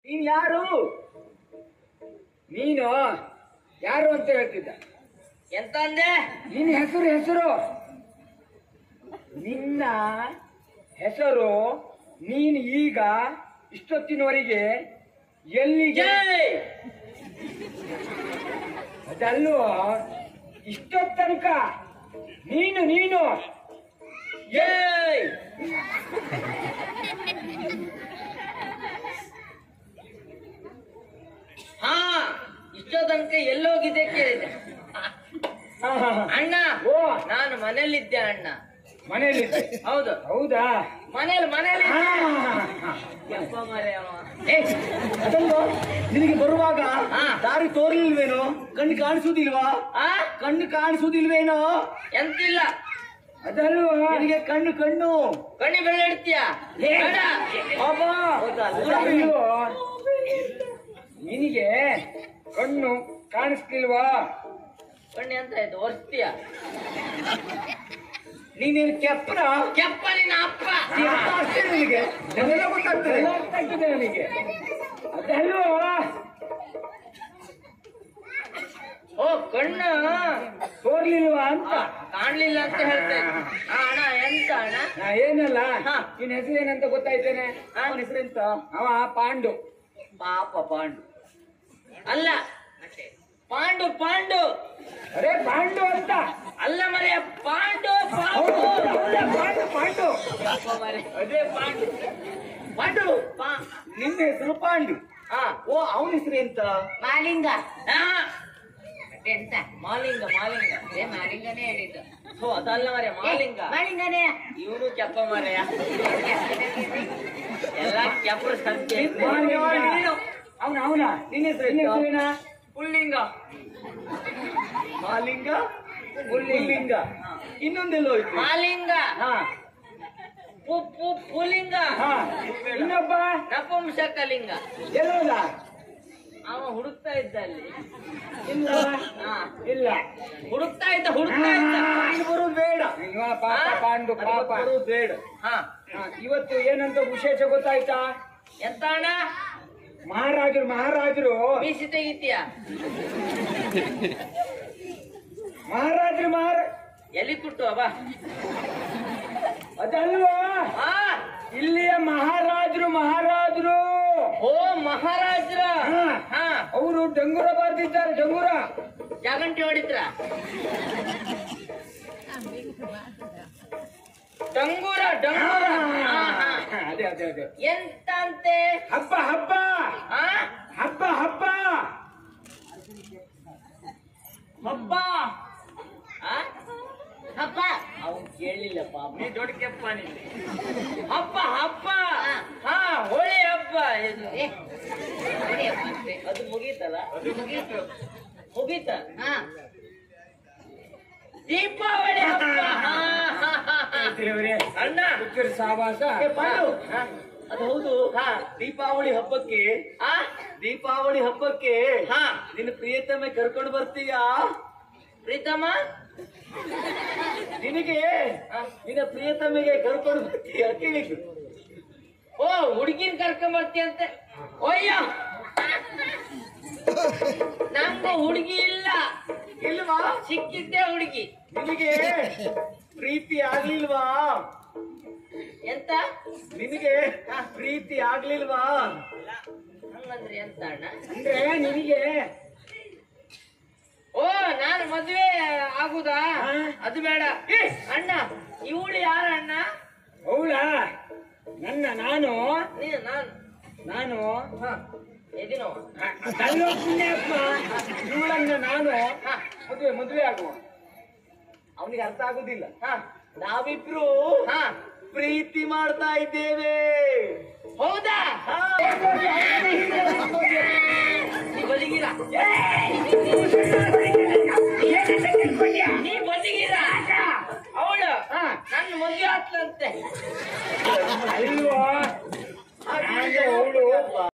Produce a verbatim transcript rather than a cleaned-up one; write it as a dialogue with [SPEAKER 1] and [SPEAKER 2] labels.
[SPEAKER 1] ನೀನ್ ಯಾರು? ನೀನು ಯಾರು ಅಂತ ಹೇಳ್ತಿದ್ದ?
[SPEAKER 2] ಎಂತ ಅಂದೆ?
[SPEAKER 1] ನಿನ್ನ ಹೆಸರು ಹೆಸರು ನಿನ್ನ ಹೆಸರು ನೀನು ಈಗ ಇಷ್ಟೊತ್ತಿನವರೆಗೆ ಎಲ್ಲಿಗೆ? ಅದಲ್ಲೋ ಇಷ್ಟೊತ್ತ ತನಕ ನೀನು ನೀನು
[SPEAKER 2] ಏಯ್ ಹಾ ಇಷ್ಟೋ ತನಕ ಎಲ್ಲೋಗಿದೆ ಕೇಳಿದೆ. ಅಣ್ಣ
[SPEAKER 1] ಓ
[SPEAKER 2] ನಾನು ಮನೇಲಿದ್ದೆ ಅಣ್ಣ.
[SPEAKER 1] ಮನೆಯಲ್ಲಿ?
[SPEAKER 2] ಹೌದು.
[SPEAKER 1] ಹೌದಾ?
[SPEAKER 2] ಮನೇಲಿ ಮನೇಲಿ
[SPEAKER 1] ಹಾ.
[SPEAKER 2] ಯಪ್ಪ ಮರೆ ಅವ.
[SPEAKER 1] ಏ, ಅದಲ್ವಾ ನಿನಗೆ ಬರುವಾಗ
[SPEAKER 2] ಹಾ.
[SPEAKER 1] ದಾರಿ ತೋರ್ಲಿಲ್ವೇನೋ? ಕಣ್ಣು ಕಾಣಿಸುದಿಲ್ವಾ?
[SPEAKER 2] ಆ
[SPEAKER 1] ಕಣ್ಣು ಕಾಣಿಸುದಿಲ್ವೇನೋ?
[SPEAKER 2] ಎಂತಿಲ್ಲ.
[SPEAKER 1] ಅದಲ್ವಾ ನಿನಗೆ ಕಣ್ಣು ಕಣ್ಣು
[SPEAKER 2] ಕಣ್ಣಿ ಬೆಳ್ಳ ಇಡ್ತೀಯ?
[SPEAKER 1] ಏ,
[SPEAKER 2] ಬೇಡ.
[SPEAKER 1] ಅಬ್ಬಾ, ಅದಲ್ವೋ, ನಿನಗೆ ಕಣ್ಣು ಕಾಣಿಸ್ತಿಲ್ವಾ?
[SPEAKER 2] ಕಣ್ಣಿ ಅಂತ ಆಯ್ತು ಒರ್ಸ್ತೀಯ?
[SPEAKER 1] ನೀನೇನು ಕೆಪ್ಪನ?
[SPEAKER 2] ಕೆಪ್ಪ ನಿನ್ನ ಅಪ್ಪ.
[SPEAKER 1] ಅಷ್ಟೇ ನಿನಗೆ ಅದೆಲ್ಲ ಗೊತ್ತಾಗ್ತದೆ ಗೊತ್ತಾಗ್ತದೆ ನನಗೆ. ಅದಲ್ವಾ
[SPEAKER 2] ಓ ಕಣ್ಣ
[SPEAKER 1] ತೋರ್ಲಿಲ್ವಾ ಅಂತ
[SPEAKER 2] ಕಾಣ್ಲಿಲ್ಲ ಅಂತ ಹೇಳ್ತೇನೆ. ಆ, ಅಣ್ಣ ಎಂತ ಅಣ್ಣ?
[SPEAKER 1] ನಾ ಏನಲ್ಲ
[SPEAKER 2] ಹಾ.
[SPEAKER 1] ನಿನ್ನ ಹೆಸರೇನಂತ ಗೊತ್ತಾಯ್ತೇನೆ? ಅವನ ಹೆಸರೆಂತ? ಅವ ಪಾಂಡು.
[SPEAKER 2] ಪಾಪ ಪಾಂಡು ಅಲ್ಲ, ಪಾಂಡು ಪಾಂಡು
[SPEAKER 1] ಅರೆ ಪಾಂಡು ಅಂತ
[SPEAKER 2] ಅಲ್ಲ ಮರೆಯ ಪಾಂಡು
[SPEAKER 1] ಹೌದು,
[SPEAKER 2] ಪಾಂಡು
[SPEAKER 1] ಹೌದಾ, ಪಾಂಡು ಪಾಂಡು
[SPEAKER 2] ಪಾಪ ಮರೆ.
[SPEAKER 1] ಅದೇ ಪಾಂಡು ಪಾಂಡು
[SPEAKER 2] ಪಾ
[SPEAKER 1] ನಿನ್ನ ಹೆಸರು ಪಾಂಡು.
[SPEAKER 2] ಹಾ
[SPEAKER 1] ಓ ಅವನ ಹೆಸರು ಎಂತ?
[SPEAKER 2] ಮಾಲಿಂಗ. ಹಾ ಎಂತ ಮಾಲಿಂಗ ಮಾಲಿಂಗ ಏ ಮಾಲಿಂಗನೇ ಹೇಳಿದ್ದು. ಓ ಅದಲ್ಲ ಮರೆ ಮಾಲಿಂಗ ಮಾಲಿಂಗನೇ. ಇವನು ಕೆಪ್ಪ ಮರೆಯ ಎಲ್ಲ ಕೆಪ್ಪರು ಸಂಖ್ಯೆ.
[SPEAKER 1] ಅವನ ಅವನ ನಿನ್ನ ಹೆಸರು ನಿನ್ನ ಹೆಸರೇನ?
[SPEAKER 2] ಪುಲ್ಲಿಂಗ.
[SPEAKER 1] ಮಾಲಿಂಗ ಪುಲ್ಲಿಂಗ. ಇನ್ನೊಂದೆಲ್ಲೋ ಹೋಯ್ತು?
[SPEAKER 2] ಮಾಲಿಂಗ
[SPEAKER 1] ಹಾ
[SPEAKER 2] ಪು ಪು ಪುಲಿಂಗ.
[SPEAKER 1] ಹಾ ಇನ್ನೊಬ್ಬ
[SPEAKER 2] ನಪುಂಸಕಲಿಂಗ.
[SPEAKER 1] ಎಲ್ಲೋದ?
[SPEAKER 2] ಅವ ಹುಡುಕ್ತಾ ಇದ್ದ ಅಲ್ಲಿ.
[SPEAKER 1] ಇಲ್ಲ
[SPEAKER 2] ಹಾ
[SPEAKER 1] ಇಲ್ಲ
[SPEAKER 2] ಹುಡುಕ್ತಾ ಇದ್ದ ಹುಡುಕ್ತಾ ಇದ್ದ.
[SPEAKER 1] ಇಲ್ಲಿ ಬರುದು ಬೇಡ. ಇವ ಪಾಪ ಪಾಂಡು ಪಾಪ
[SPEAKER 2] ಬರುದು ಬೇಡ. ಹಾ
[SPEAKER 1] ಹಾ, ಇವತ್ತು ಏನಂತ ವಿಶೇಷ ಗೊತ್ತಾಯ್ತಾ?
[SPEAKER 2] ಎಂತ ಅಣ್ಣ?
[SPEAKER 1] ಮಹಾರಾಜರು ಮಹಾರಾಜರು
[SPEAKER 2] ಮೀಸಿ ತೆಗಿತೀಯ?
[SPEAKER 1] ಮಹಾರಾಜರು ಮಹಾರ
[SPEAKER 2] ಎಲ್ಲಿ ಕುಟ್ಟು ಬಾ.
[SPEAKER 1] ಅದಲ್ವಾ
[SPEAKER 2] ಹಾ
[SPEAKER 1] ಇಲ್ಲಿಯ ಮಹಾರಾಜರು ಮಹಾರಾಜರು
[SPEAKER 2] ಓ ಮಹಾರಾಜ್ರ.
[SPEAKER 1] ಹಾ.
[SPEAKER 2] ಹಾ
[SPEAKER 1] ಅವರು ಡಂಗುರ ಬರ್ದಿದ್ದಾರೆ. ಡಂಗುರ
[SPEAKER 2] ಜಾಗಂಟಿ ಹೊಡಿತ್ರ? ಡಂಗೂರ ಡಂಗೂರ. ಹಾ, ಹಾ.
[SPEAKER 1] ಅದೇ ಅದೇ ಅದೇ
[SPEAKER 2] ಎಂತಂತೆ?
[SPEAKER 1] ಹಬ್ಬ ಹಬ್ಬ
[SPEAKER 2] ಆ
[SPEAKER 1] ಹಬ್ಬ ಹಬ್ಬ
[SPEAKER 2] ಹಬ್ಬ. ಆ? ಹಬ್ಬ ಅವನ್ ಕೇಳಲಿಲ್ಲ ಪಾಪ. ನೀ ದೊಡ್ಡ ಕೆಪ್ಪ ನಿಲ್ಲಿ. ಹಬ್ಬ ಹಬ್ಬ. ಹಾ ಹೋಳಿ ಹಬ್ಬ. ಇದು ಅದು ಮುಗೀತಲ್ಲ? ಅದು ಮುಗೀತು ಮುಗೀತ. ಹಾ ದೀಪಾವಳಿ ಹಬ್ಬ. ಹಾ, ಹಾ, ಹಾ, ಹಾ.
[SPEAKER 1] ದೇವರೇ
[SPEAKER 2] ಅಣ್ಣ
[SPEAKER 1] ಹುಚ್ಚರ ಸಾವಾಸ.
[SPEAKER 2] ಏ, ಪಾಂಡು.
[SPEAKER 1] ಹಾ.
[SPEAKER 2] ಅದು ಹೌದು. ಹಾ
[SPEAKER 1] ದೀಪಾವಳಿ ಹಬ್ಬಕ್ಕೆ
[SPEAKER 2] ಆ
[SPEAKER 1] ದೀಪಾವಳಿ ಹಬ್ಬಕ್ಕೆ
[SPEAKER 2] ಹಾ
[SPEAKER 1] ನಿನ್ನ ಪ್ರಿಯತಮೆ ಕರ್ಕೊಂಡು ಬರ್ತೀಯಾ?
[SPEAKER 2] ಪ್ರೀತಮ್ಮ
[SPEAKER 1] ನಿನಗೆ ನಿನ್ನ ಪ್ರಿಯತಮೆಗೆ ಕರ್ಕೊಂಡು ಬರ್ತೀಯಾ ಕೇಳಿದ್ರು.
[SPEAKER 2] ಓ ಹುಡುಗಿನ ಕರ್ಕೊಂಡ್ ಬರ್ತೀಯಂತೆ. ಓಯ್ಯ ನಮ್ಗೂ ಹುಡುಗಿ ಇಲ್ಲ.
[SPEAKER 1] ಇಲ್ವಾ?
[SPEAKER 2] ಸಿಕ್ಕಿದ್ದೆ ಹುಡುಗಿ.
[SPEAKER 1] ನಿನಗೆ ಪ್ರೀತಿ ಆಗ್ಲಿಲ್ವಾ?
[SPEAKER 2] ಎಂತ?
[SPEAKER 1] ನಿನಗೆ ಪ್ರೀತಿ ಆಗ್ಲಿಲ್ವಾ?
[SPEAKER 2] ಹಂಗಂದ್ರೆ ಎಂತ ಅಣ್ಣ?
[SPEAKER 1] ಅಂದ್ರೆ ನಿನಗೆ
[SPEAKER 2] ಓ ನಾನು ಮದ್ವೆ ಆಗುದಾ?
[SPEAKER 1] ಹಾ.
[SPEAKER 2] ಅದು ಬೇಡ. ಏ, ಅಣ್ಣ ಇವಳು ಯಾರ ಅಣ್ಣ?
[SPEAKER 1] ಹೌದಾ? ನನ್ನ ನಾನು
[SPEAKER 2] ನೀನು ನಾನು
[SPEAKER 1] ನಾನು
[SPEAKER 2] ಹಾ ಎದಿನೋ
[SPEAKER 1] ತಲ್ಲೋ ಪುಣ್ಯಾತ್ಮ ಇವಳನ್ನ ನಾನು
[SPEAKER 2] ಹಾ
[SPEAKER 1] ಮದುವೆ ಮದುವೆ ಆಗುವ. ಅವನಿಗೆ ಅರ್ಥ ಆಗುದಿಲ್ಲ.
[SPEAKER 2] ಹಾ
[SPEAKER 1] ನಾವಿಬ್ರು
[SPEAKER 2] ಹಾ
[SPEAKER 1] ಪ್ರೀತಿ ಮಾಡ್ತಾ ಇದ್ದೇವೆ.
[SPEAKER 2] ಹೌದಾ?
[SPEAKER 1] ಹಾ.
[SPEAKER 2] ನೀ ಬದಿಗಿರ ನೀ ಬದಿಗಿರ ಅವಳು ನನ್ನ ಮದುವೆ ಆತ್ಲಂತೆ.
[SPEAKER 1] ಅಲ್ವೋ